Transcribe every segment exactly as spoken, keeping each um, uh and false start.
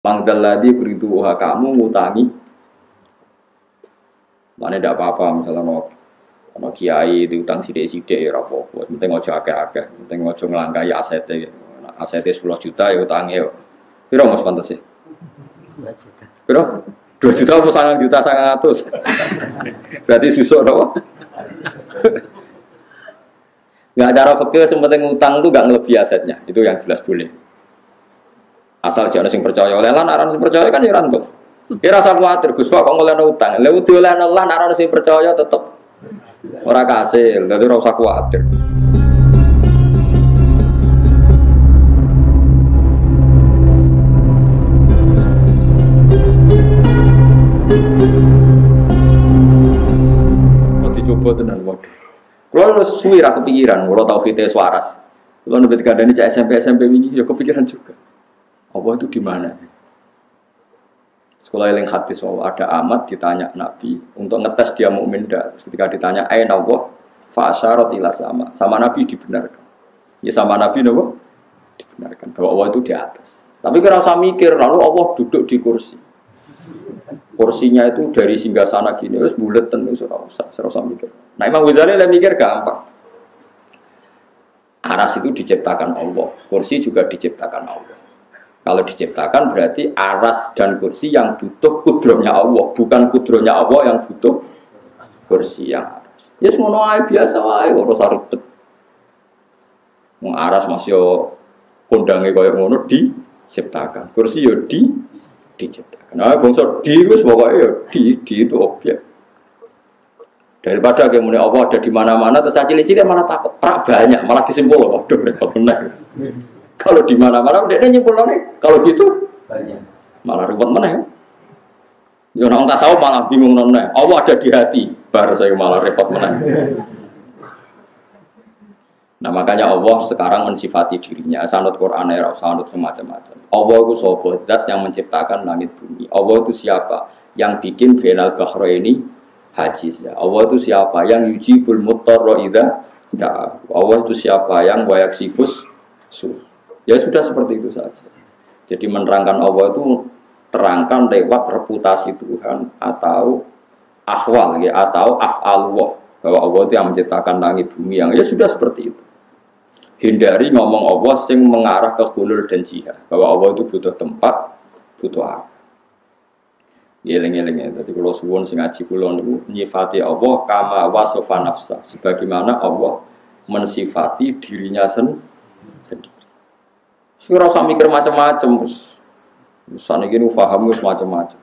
Mangdaladi kuridu kamu ngutangi, mana tidak apa-apa misalnya mau mau kiai diutang sidik-sidik ya rapopo, penting ojo akeh-akeh, penting ojo ngelangkai asetnya, asetnya sepuluh juta ya utangnya, piro mas pantas sih? dua juta. Piro? dua juta atau sangat juta sangat ratus? Berarti susuk dong? Nggak cara fakir, sementing utang tuh nggak ngelebihi asetnya, itu yang jelas boleh. Asal jangan sing percaya oleh lan aran sing percaya kan ya rantuk. Kira rasa kuwatir Gus kok ngolehno utang. Lha uti oleh lan aran sing percaya tetep ora kasil. Dadi ora usah kuwatir. Mau dicoba tenan wae. Kulo wis suwi ra kepikiran, kulo tauhide waras. Kulo nebet kandhane cek S M P S M P wingi ya kepikiran juga. Allah itu di mana? Sekolah yang hadis bahwa ada amat ditanya Nabi untuk ngetes dia mukmin dah. Ketika ditanya aina Allah fa asyarat ila sama. Sama Nabi dibenarkan. Ya sama Nabi nopo dibenarkan bahwa Allah itu di atas. Tapi kira usah mikir lalu Allah duduk di kursi. Kursinya itu dari singgasana gini terus bulet tentu ora usah, ora usah mikir. Nah Imam Ghazali lah mikir gampang. Aras itu diciptakan Allah, kursi juga diciptakan Allah. Kalau diciptakan berarti aras dan kursi yang butuh kudrohnya Allah, bukan kudrohnya Allah yang butuh kursi yang aras. Ya semua wae biasa wae ora usah ribet. Wong aras masih kondange koyo ngono diciptakan. Kursi yo di diciptakan. Nah, bangsa di wis pokoke yo di di itu objek. Daripada kayak muni Allah ada di mana-mana terus cilik-cilik malah takut banyak, malah disimpul waduh repot bener. Kalau di mana-mana udah nyimpulane kalau gitu banyak. Malah ribet meneh. Yo nang tasawuf malah bingung meneh. Allah ada di hati, bar saya malah repot meneh. Nah makanya Allah sekarang mensifati dirinya, sanad Quran ya, sanad semacam-macam. Allah itu sapa zat yang menciptakan langit bumi. Allah itu siapa? Yang bikin bainal bahraini hajiz. Allah itu siapa? Yang yujibul muttarra idza da'a. Allah itu siapa? Yang wayaksifus su. Ya sudah seperti itu saja. Jadi menerangkan Allah itu terangkan lewat reputasi Tuhan atau ahwal ya, atau af'alullah bahwa Allah itu yang menciptakan langit bumi yang ya sudah seperti itu. Hindari ngomong Allah sing mengarah ke hulul dan jihad bahwa Allah itu butuh tempat, butuh arah. Geleng-geleng tadi kalau suwun sing ngaji kula niku nyifati Allah kama wasofa nafsa sebagaimana Allah mensifati dirinya sen sendiri. Saya rasa mikir macam-macam, sana gini faham macam-macam.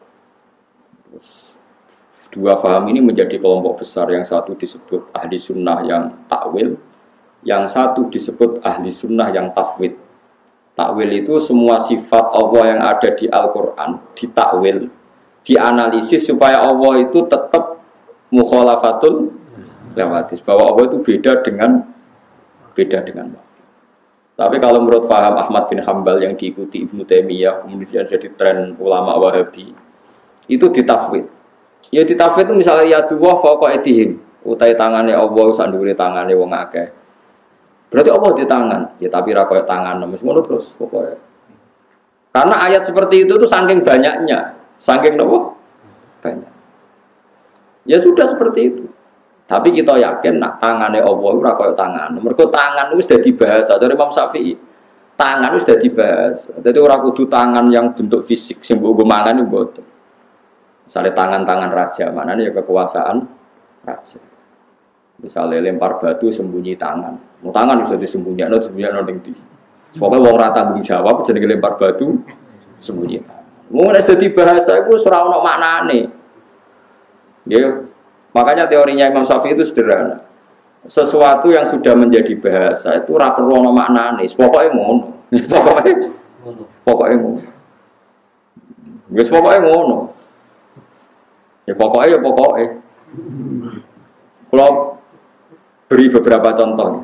Dua faham ini menjadi kelompok besar, yang satu disebut ahli sunnah yang takwil, yang satu disebut ahli sunnah yang tafwid. Takwil itu semua sifat Allah yang ada di Al-Quran ditakwil, dianalisis supaya Allah itu tetap mukhalafatul lewatis, bahwa Allah itu beda dengan beda dengan Allah. Tapi kalau menurut faham Ahmad bin Hambal yang diikuti Ibnu Taimiyah, kemudian jadi tren ulama Wahabi, itu ditafwid. Ya ditafwid itu misalnya ya dua fauqa aydihim, utai tangane Allah sandure tangane wong akeh. Berarti Allah di tangan, ya tapi ra koyo tangan wis ngono terus pokoknya. Karena ayat seperti itu tuh saking banyaknya, saking nopo? Banyak. Ya sudah seperti itu. Tapi kita yakin nak tangane Allah ora koyo tangan. Mergo tangan wis dadi bahasa dari Imam Syafi'i. Tangan wis dadi bahasa. Dadi ora kudu tangan yang bentuk fisik sing mbok mangan iku mboten. Misale tangan-tangan raja, manane ya kekuasaan raja. Misale lempar batu sembunyi tangan. Mau tangan bisa disembunyikan, disembunyikan ning ndi. Pokoke wong ora tanggung jawab jenenge lempar batu sembunyi tangan. Mun wis dadi bahasa iku ora ono maknane. Ya makanya teorinya Imam Syafi'i itu sederhana. Sesuatu yang sudah menjadi bahasa itu ora perlu ana maknane, pokoke ngono. Pokoke ngono. Pokoke ngono. Wis pokoke ngono. Ya pokoke ya pokoke. Kalau beri beberapa contoh.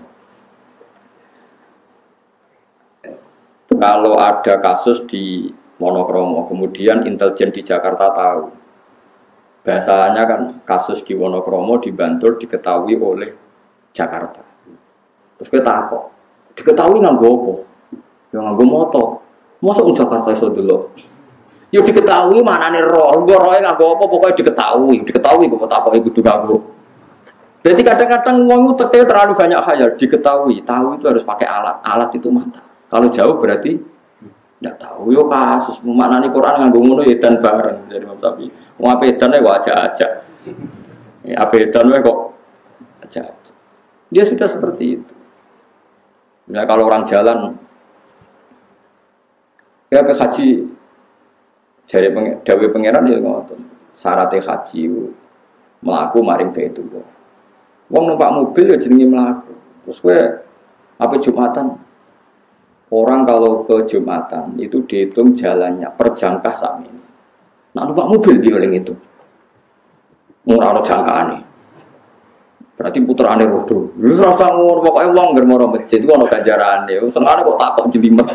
Kalau ada kasus di Wonokromo, kemudian intelijen di Jakarta tahu. Bahasanya kan kasus di Wonokromo di Bantul diketahui oleh Jakarta. Terus kita takut, diketahui nganggo apa? Ya nganggo moto. Mosok Jakarta iso delok. Yo diketahui manane roh, engko rohe nganggo apa pokoknya diketahui, diketahui kok takoki kudu nganggo. Berarti kadang-kadang wong teke terlalu banyak khayal, diketahui, tahu itu harus pakai alat. Alat itu mata. Kalau jauh berarti enggak tahu. Yo kasus maknane Quran nganggo ngono ya edan bareng dari Imam Syafi'i. Wong ape edan wae aja-aja. Ya ape edan wae kok aja-aja. Dia sudah seperti itu. Ya kalau orang jalan ya ke haji dari peng, dawe pangeran ya ngoten. Syaratnya haji mlaku maring itu. Wong numpak mobil ya jenenge mlaku. Terus kowe apa Jumatan? Orang kalau ke Jumatan itu dihitung jalannya per jangkah sakmene. Nah numpak mobil piye oleh itu? Ora ono jangkaane. Berarti putrane rodo. Wis rasa ngono pokoke wong ngger maro masjid iku ono ganjarane. Senengane kok takok jelimet.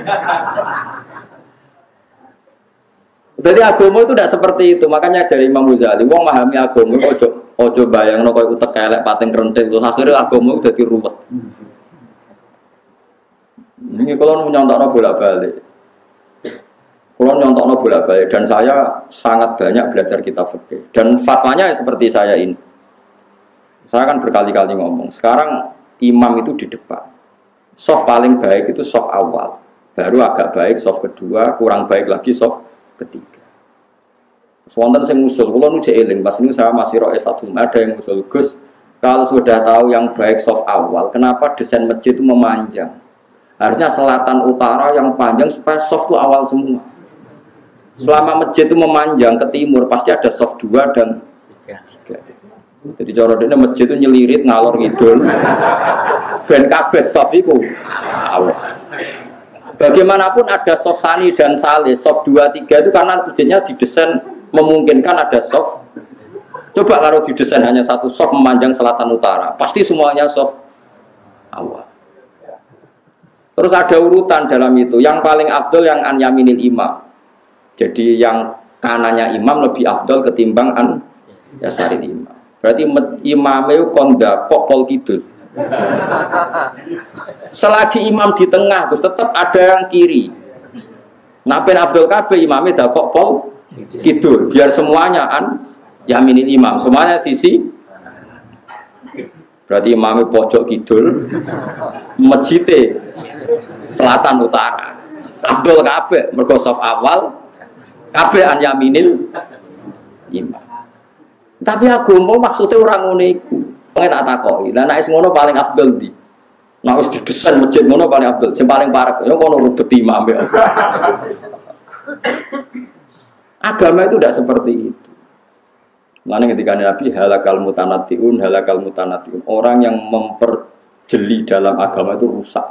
Jadi agama itu tidak seperti itu. Makanya dari Imam Ghazali, wong memahami agama itu ojo ojo bayangno koyo utek elek pating krenting terus akhirnya agama itu dadi ruwet. Ini kalau nyontakno bolak-balik. Kalau nyontakno bolak-balik dan saya sangat banyak belajar kitab fikih dan fatwanya seperti saya ini. Saya kan berkali-kali ngomong. Sekarang imam itu di depan. Soft paling baik itu soft awal. Baru agak baik soft kedua, kurang baik lagi soft ketiga. Wonten sing usul, kula nu jek eling, pas ini saya masih roe satu, ada yang usul, Gus, kalau sudah tahu yang baik soft awal, kenapa desain masjid itu memanjang? Harusnya selatan utara yang panjang supaya soft itu awal semua. Selama masjid itu memanjang ke timur, pasti ada soft dua dan tiga. Jadi cara dene masjid itu nyelirit ngalor ngidul. Ben kabeh soft itu awal. Bagaimanapun ada soft sani dan saleh, soft dua tiga itu karena masjidnya didesain memungkinkan ada soft. Coba kalau didesain hanya satu soft memanjang selatan utara, pasti semuanya soft awal. Terus ada urutan dalam itu. Yang paling afdol yang an yaminil imam. Jadi yang kanannya imam lebih afdol ketimbang an yasaril imam. Berarti imamnya kondak kok pol kidul. Selagi imam di tengah, terus tetap ada yang kiri. Nabi Abdul Kabeh imamnya dah kok pol kidul, biar semuanya an yaminil imam, semuanya sisi. Berarti imamnya pojok kidul, masjidnya selatan utara. Abdul Kabeh mergo saf awal, kabeh an yaminil imam. Tapi agama maksudnya orang ngono iku. Pengen tak takoki. Lah nek ngono paling afdal ndi? Nek wis didesain masjid ngono paling afdal. Sing paling parek ya kono rubet imam ya. Agama itu tidak seperti itu. Mana ketika Nabi halakal mutanatiun, halakal mutanatiun. Orang yang memperjeli dalam agama itu rusak.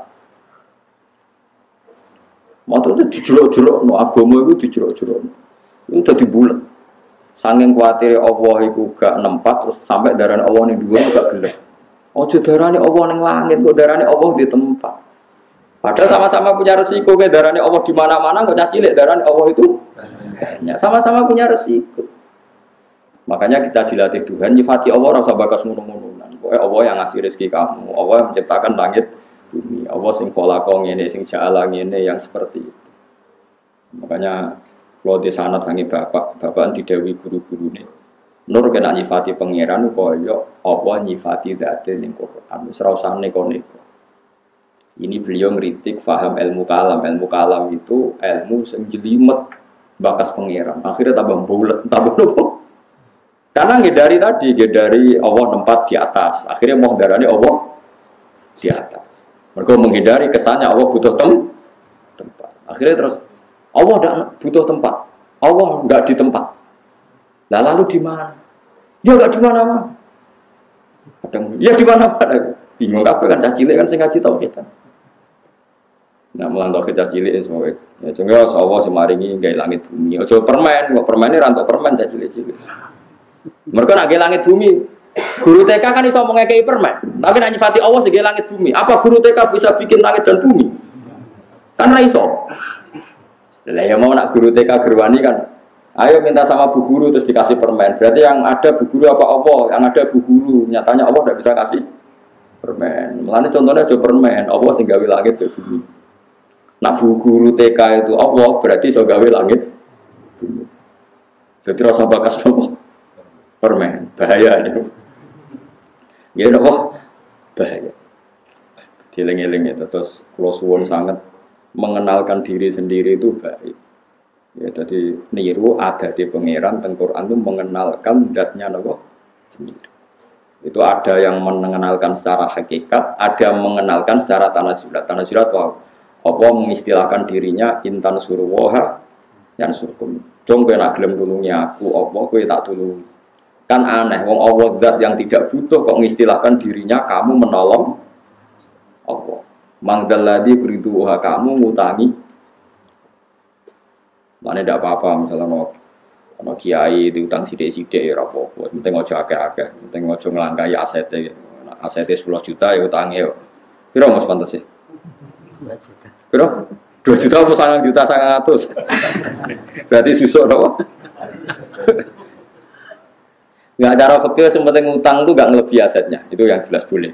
Maksudnya dijerok-jerok, no agama itu dijerok-jerok. Itu udah dibulet. Saking kuatir Allah itu gak nempat terus sampai darahnya Allah ini dua gak gelap. Ojo darahnya Allah yang langit, kok darahnya Allah di tempat. Padahal sama-sama punya resiko, kayak darahnya Allah di mana-mana, kok cacilik darahnya Allah itu banyak. Sama-sama punya resiko. Makanya kita dilatih Tuhan, nyifati Allah rasa bakas ngono-ngononan. Pokoknya Allah yang ngasih rezeki kamu, Allah yang menciptakan langit bumi, Allah sing kholaqong ini, sing ja'alang ini, yang seperti itu. Makanya kalau di sanad sangi bapak, bapak didawi guru-guru ini. Nur kena nyifati pangeran, koyo Allah nyifati dati ning Quran. Serasane neko. Ini beliau ngeritik faham ilmu kalam. Ilmu kalam itu ilmu sing jelimet bakas pangeran. Akhirnya tambah bulet, tambah nopo. Karena ngedari tadi, ngedari Allah tempat di atas. Akhirnya mau darani Allah di atas. Mereka menghindari kesannya Allah butuh tem tempat. Akhirnya terus Allah tidak butuh tempat. Allah enggak di tempat. Nah, lalu di mana? Ya enggak di mana-mana. Kadang ya di mana-mana. Bingung kabeh kan cilik kan sing ngaji tauhid kan. Nah, melantau kita cilik semua. Ya jenenge Allah semaringi gawe langit bumi. Aja permen, kok permene ra entuk permen cilik-cilik. Mereka nak gawe langit bumi. Guru T K kan iso ngekeki permen. Tapi nak nyifati Allah sing gawe langit bumi. Apa guru T K bisa bikin langit dan bumi? Kan ra iso. Lah ya mau nak guru T K gerwani kan, ayo minta sama bu guru terus dikasih permen. Berarti yang ada bu guru apa Allah? Yang ada bu guru. Nyatanya Allah tidak bisa kasih permen. Mulane contohnya aja permen. Allah sing gawe langit dan bumi. Nak bu guru T K itu Allah berarti so gawe langit. Jadi rasa bakas apa? Permen, bahaya nih. Ya apa? Bahaya. Dieling-eling itu terus kalau suwun sangat mengenalkan diri sendiri itu baik. Ya jadi niru ada di pangeran teng Quran itu mengenalkan zatnya apa? Sendiri. Itu ada yang mengenalkan secara hakikat, ada yang mengenalkan secara tanazulat. Tanazulat wow. Apa mengistilahkan dirinya intan suruwaha yang surkum. Jom kowe nak gelem nulungi aku, apa kowe tak tulungi. Kan aneh, wong Allah zat yang tidak butuh kok mengistilahkan dirinya kamu menolong apa. Mangdalladzi beriduha kamu ngutangi. Mana ndak apa-apa misalnya mau ana kiai diutang sithik-sithik ya ora apa-apa. Penting aja akeh-akeh, penting aja nglangkai asete. Asete sepuluh juta ya utange yo. Piro Mas pantes sih? dua juta. Piro? dua juta apa sangat juta sangat ratus. Berarti susuk apa? Enggak cara fikih sementing utang itu enggak ngelebihi asetnya. Itu yang jelas boleh.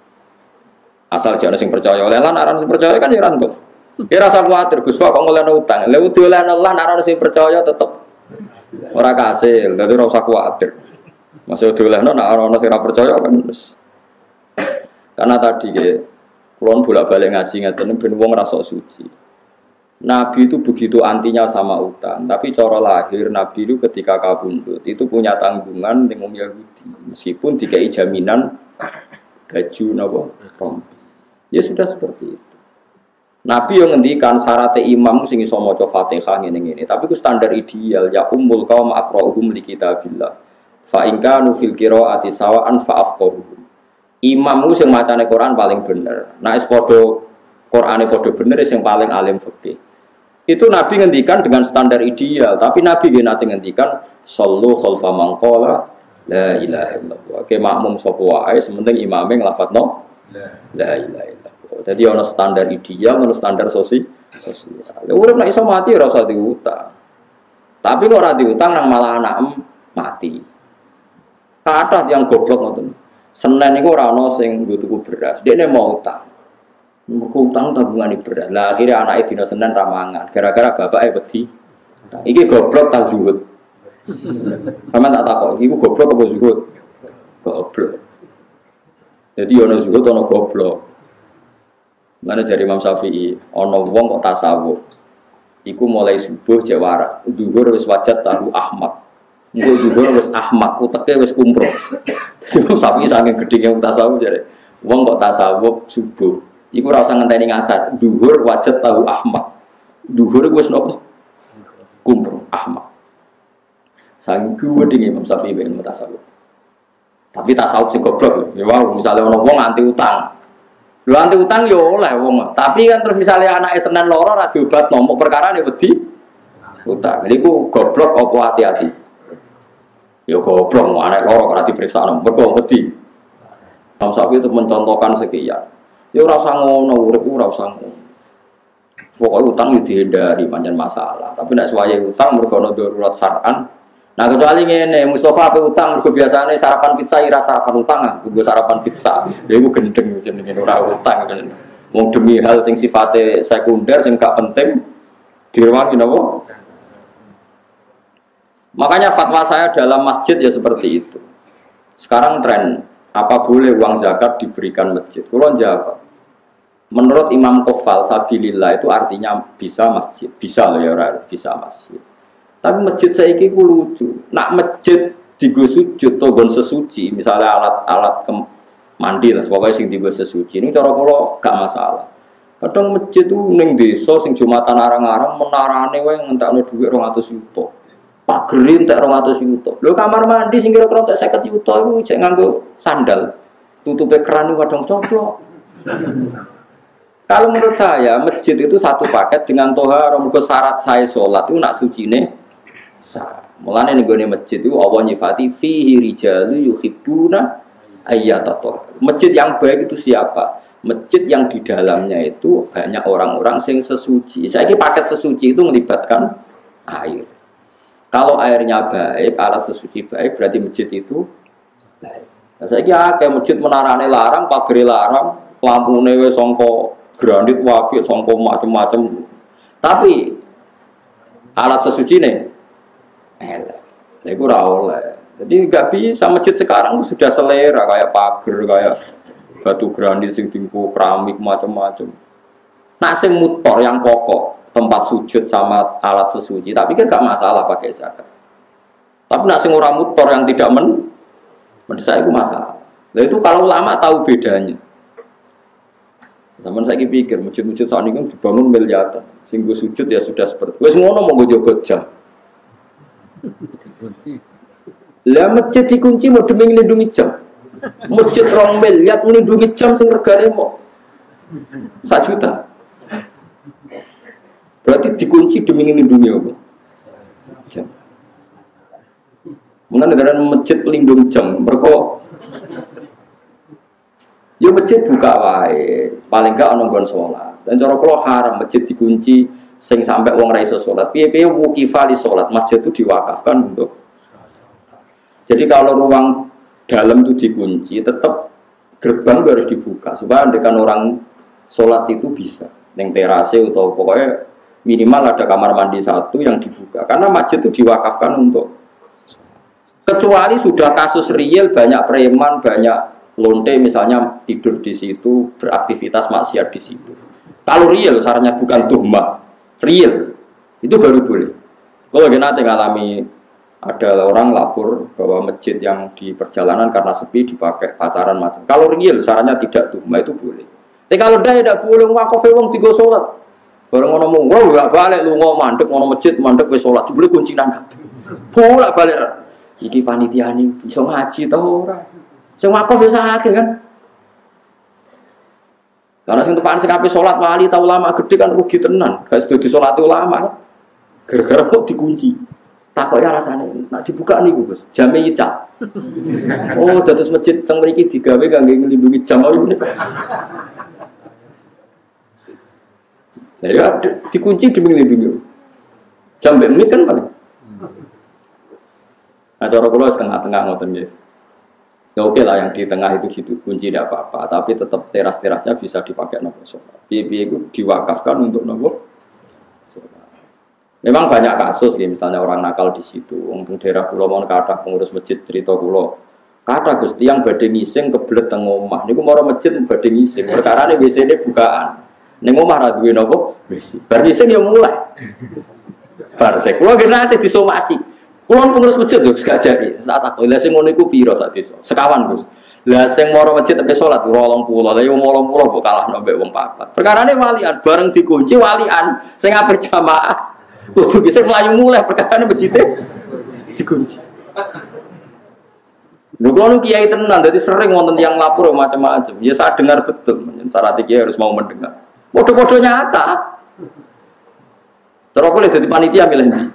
Asal jangan sing percaya oleh lan aran sing percaya kan ya rantuk. Ya rasa kuwatir Gus kok ngolehno utang. Lha udah olehno lan aran sing percaya tetep ora kasil. Dadi ora usah kuwatir. Masih udah olehno nek ana sing ora percaya kan terus. Karena tadi ke kulon bolak-balik ngaji ngeten ben wong rasa suci. Nabi itu begitu antinya sama utang, tapi cara lahir Nabi itu ketika kabundut itu punya tanggungan dengan Yahudi, meskipun dikai jaminan baju napa rompi. Ya sudah seperti itu. Nabi yang ngendikan syarat imam sing iso maca Fatihah ngene-ngene, tapi itu standar ideal ya ummul qaum aqra'uhum li kitabillah. Fa in kanu fil qira'ati sawa'an fa afqahuhum. Imam itu sing macane Quran paling bener. Nah is padha Qurane padha bener sing paling alim fikih. Itu Nabi ngendikan dengan standar ideal, tapi Nabi nggih nate ngendikan sallu khalfa man qala la ilaha illallah. Ke makmum sapa wae sementing imame nglafadzno la ilaha illallah. Jadi ana standar ideal, ana standar sosial. Sosial. Ya urip nek iso mati ora usah diutang. Tapi kok ora diutang nang malah anak mati. Kathah yang goblok ngoten. Senin niku ora ana sing nggo tuku beras. Dekne mau utang. Mergo utang tabungane beras. Lah akhire anake dina Senin ra mangan gara-gara bapake wedi. Iki goblok ta zuhud. Sampeyan tak takok, iku goblok apa zuhud? Goblok. Jadi ana zuhud ana goblok. Mana dari Imam Syafi'i, ana wong kok tasawuf. Iku mulai subuh jawara, zuhur wis wajat tahu Ahmad. Engko dhuwur wis ahmak, uteke wis kumpruk. Sapi saking gedhinge tasawuf jare. Wong kok tasawuf subuh. Iku ora usah ngenteni ngasar. Dhuwur wajat tahu ahmak. Dhuwur wis napa? Kumpruk ahmak. Saking gedhinge Imam Syafi'i ben tasawuf. Tapi tasawuf sing goblok. Ya wow, misale ana wong anti utang. Lho anti utang yo oleh wong. Tapi kan terus misale anake Senin loro ra diobat nomor perkara ne wedi utang. Niku goblok apa hati-hati? Ya goblok, anak loro karena diperiksa nom, mergo wedi. Imam Syafi'i itu mencontohkan sekian. Ya ora usah ngono, urip ora usah ngono. Pokoke utang yo dihindari pancen masalah, tapi nek suwaye utang mergo ana darurat syar'an. Nah kecuali ngene, Mustafa ape utang mergo biasane sarapan pizza ira sarapan utang ah, mergo sarapan pizza. Ya iku gendeng jenenge ora utang. Wong demi hal sing sifate sekunder sing gak penting direwangi napa? Makanya fatwa saya dalam masjid ya seperti itu. Sekarang tren, apa boleh uang zakat diberikan masjid? Kalau jawab, menurut Imam Qofal sabilillah itu artinya bisa masjid, bisa loh ya bisa masjid. Tapi masjid saya ini lucu. Nak masjid digo sujud atau gon sesuci, misalnya alat-alat mandi lah, pokoknya sing digo sesuci. Ini cara kalau gak masalah. Kadang masjid itu neng desa sing jumatan arang-arang menarane wae ngentakno dhuwit dua ratus juta. Pak Gerin tak rong atus yuto. Lho kamar mandi sing kira-kira tak seket yuto iku cek nganggo sandal. Tutupe keran iku kadang coplok. Kalau menurut saya masjid itu satu paket dengan tohar. Mergo syarat saya salat itu nak sucine sah. Mulane ning gone masjid itu Allah nyifati fihi rijalu yuhibbuna ayyatatohar. Masjid yang baik itu siapa? Masjid yang di dalamnya itu banyak orang-orang sing sesuci. Saiki paket sesuci itu melibatkan air. Kalau airnya baik, alat sesuci baik, berarti masjid itu baik. Nah, saya kira kayak masjid menarane larang, pagere larang, lampune wis sangka granit wapi songko macam-macam. Tapi alat sesuci nih, elek. Lha iku ora oleh. Jadi nggak bisa masjid sekarang sudah selera kayak pagar, kayak batu granit sing tingku keramik macam-macam. Nak sing mutor yang pokok tempat sujud sama alat sesuci, tapi kan gak masalah pakai zakat. Tapi nak sing ora mutor yang tidak men mendesak itu masalah. Nah itu kalau ulama tahu bedanya. Zaman saya pikir masjid-masjid saat ini kan dibangun miliaran, sing go sujud ya sudah seperti. Wes ngono mau go jogot jam. Lah masjid dikunci mau demi melindungi jam. Masjid rong miliar melindungi jam sing regane mau satu juta. Berarti dikunci demi melindungi apa? Jam. Mungkin negara masjid pelindung jam, mereka ya masjid buka wae, paling gak ana nggon salat. Dan cara kula haram masjid dikunci sing sampai wong ra iso salat. Piye-piye wukifa li salat, masjid itu diwakafkan untuk. Jadi kalau ruang dalam itu dikunci, tetap gerbang harus dibuka supaya andekan orang salat itu bisa. Ning terase atau pokoknya minimal ada kamar mandi satu yang dibuka karena masjid itu diwakafkan untuk, kecuali sudah kasus real banyak preman, banyak lonte misalnya tidur di situ, beraktivitas maksiat di situ. Kalau real sarannya bukan tuhmah, real itu baru boleh. Kalau nanti ngalami ada orang lapor bahwa masjid yang di perjalanan karena sepi dipakai pacaran macam. Kalau real sarannya tidak tuhmah itu boleh. Tapi kalau dah tidak boleh wakaf wong tiga sholat. Bareng ngono mung, wah gak balik lu ngono mandek ngono masjid mandek wis salat jebule kuncinan kabeh. Bolak balik. Iki panitiane iso ngaji ta ora? Sing wakaf wis akeh kan. Karena sing tepan sing kabeh salat wali ta ulama gede kan rugi tenan. Gak sedo disolati ulama. Gara-gara kok dikunci. Takok ya rasane, nak dibuka niku Gus. Jame icah. Oh, dados masjid teng mriki digawe kangge nglindungi jam iki. Ya, dikunci demi melindungi. Jam menit kan paling. Nah, cara kula setengah-tengah ngoten nggih. Ya oke lah yang di tengah itu situ kunci tidak apa-apa, tapi tetap teras-terasnya bisa dipakai nopo sholat. Piye-piye itu diwakafkan untuk nopo sholat. Memang banyak kasus ya, misalnya orang nakal di situ. Untuk daerah kula mon kathah pengurus masjid cerita kula. Kathah Gusti yang badhe ngising kebelet teng omah. Niku mara masjid badhe ngising. Perkarane W C-ne bukaan. Ning omah ra duwe napa? Wis. Bar ngising ya mulai. Bar sek kula nggih nate disomasi. Kula pengurus masjid lho gak jadi. Saat aku lha sing ngono iku pira sak desa? Sekawan, Gus. Lah sing mara masjid tepe salat rong puluh. Lah yo rong puluh kok kalah mbek wong papat. Perkarane walian bareng dikunci walian sing ape jamaah. Kudu bisa melayu mulai perkarane masjid dikunci. Lho kula kiai tenan dadi sering wonten yang lapor macam-macam. Ya saya dengar betul. Syarat kiai harus mau mendengar. Podo-podo nyata. Terus boleh jadi panitia milih ndi?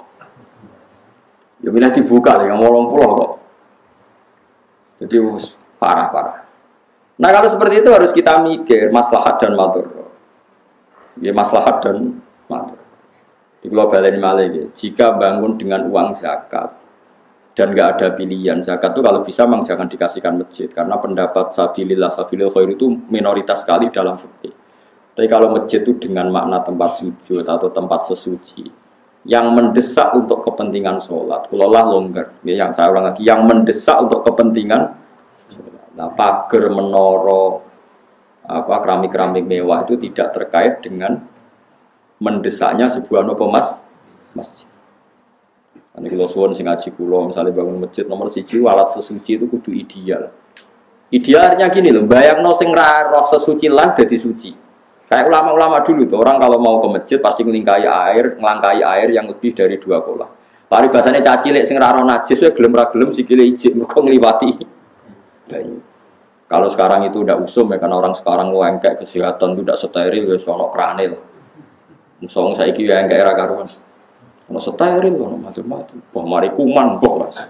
Ya milih dibuka ya ngomong pulau kok. Jadi parah-parah. Nah kalau seperti itu harus kita mikir maslahat dan madhar. Ya maslahat dan madhar. Di globalin malah ya. Jika bangun dengan uang zakat dan nggak ada pilihan zakat itu kalau bisa memang jangan dikasihkan masjid karena pendapat sabilillah sabilil khair itu minoritas sekali dalam fikih. Tapi kalau masjid itu dengan makna tempat sujud atau tempat sesuci yang mendesak untuk kepentingan sholat, kulolah longgar. Ya, yang saya ulang lagi, yang mendesak untuk kepentingan sholat. Nah, pagar, menara, apa keramik-keramik mewah itu tidak terkait dengan mendesaknya sebuah nopo mas masjid. Ini kalau suwon sing ngaji kulo, misalnya bangun masjid nomor siji, alat sesuci itu kudu ideal. Idealnya gini loh, bayang no sing roh sesuci lah jadi suci. Kayak ulama-ulama dulu tuh, orang kalau mau ke masjid pasti ngelingkai air, ngelangkai air yang lebih dari dua kolah. Paribasane cacilik sing ra najis wae gelem ra gelem sikile ijik mergo ngliwati. Kalau sekarang itu udah usum ya karena orang sekarang ngengkek kesehatan itu udah steril wis ono krane lho. Musong saiki ya engkek ra karuan. Ono steril ono macam-macam. Boh mari kuman boh Mas.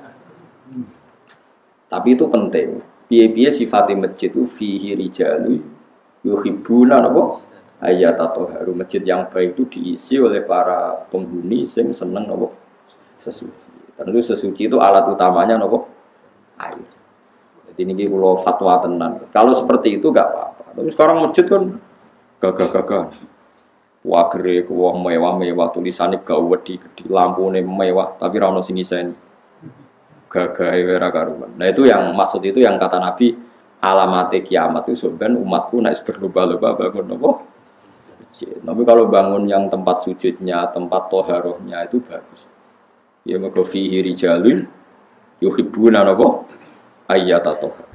Tapi itu penting. Piye-piye sifate masjid itu fihi rijalu yuhibbuna napa? Ayat atau haru masjid yang baik itu diisi oleh para penghuni sing seneng nopo sesuci. Tentu sesuci itu alat utamanya nopo air. Jadi ini kalau fatwa tenan. Kalau seperti itu enggak apa-apa. Tapi sekarang masjid kan gagah-gagah. Wagere ku wong mewah-mewah tulisane gak wedi gede lampune mewah tapi ra ono sing ngiseni. Gagah ora karuan. Nah itu yang maksud itu yang kata Nabi alamate kiamat itu sebenarnya umatku nek berlomba-lomba bangun apa? Tapi kalau bangun yang tempat sujudnya, tempat toharohnya itu bagus. Ya mergo fihi rijalun yuhibbuna apa? Ayyata tohar.